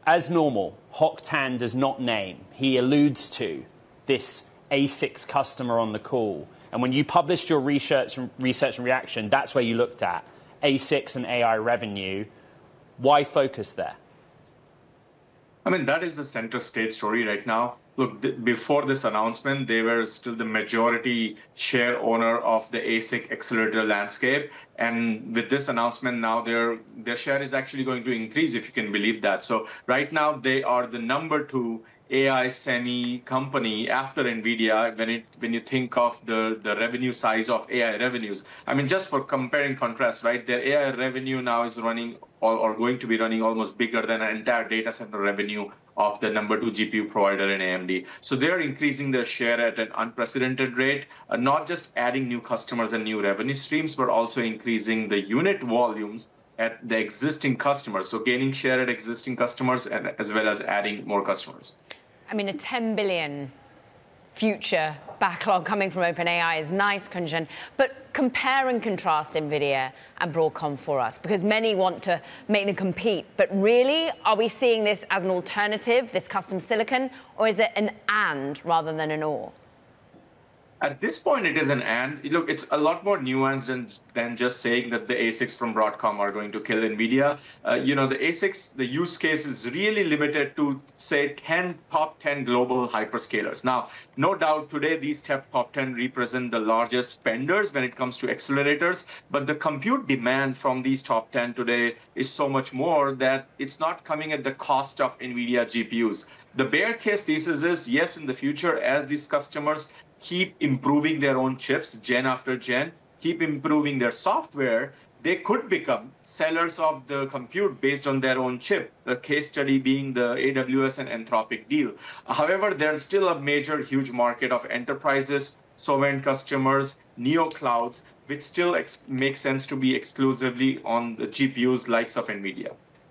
As normal, Hock Tan does not name. He alludes to this A6 customer on the call. And when you published your research and reaction, that's where you looked at A6 and AI revenue. Why focus there? I mean, that is the center stage story right now. Look, before this announcement, they were still the majority share owner of the ASIC accelerator landscape. And with this announcement now, their share is actually going to increase, if you can believe that. So right now, they are the number 2 AI semi company after NVIDIA when you think of the revenue size of AI revenues. I mean, just for comparing contrast, right? Their AI revenue now is running or going to be running almost bigger than an entire data center revenue of the number 2 GPU provider in AMD. So they're increasing their share at an unprecedented rate, not just adding new customers and new revenue streams, but also increasing the unit volumes at the existing customers. So gaining share at existing customers and as well as adding more customers. I mean, a 10 billion future backlog coming from OpenAI is nice, Kunjan, but compare and contrast NVIDIA and Broadcom for us, because many want to make them compete. But really, are we seeing this as an alternative, this custom silicon, or is it an and rather than an or? At this point, it is an and. Look, it's a lot more nuanced than just saying that the ASICs from Broadcom are going to kill NVIDIA. The ASICs, the use case is really limited to, say, top 10 global hyperscalers. Now, no doubt today, these top 10 represent the largest spenders when it comes to accelerators. But the compute demand from these top 10 today is so much more that it's not coming at the cost of NVIDIA GPUs. The bear case thesis is, yes, in the future, as these customers keep improving their own chips gen after gen, keep improving their software, they could become sellers of the compute based on their own chip, the case study being the AWS and Anthropic deal. However, there's still a major, huge market of enterprises, sovereign customers, neo clouds, which still makes sense to be exclusively on the GPUs likes of NVIDIA.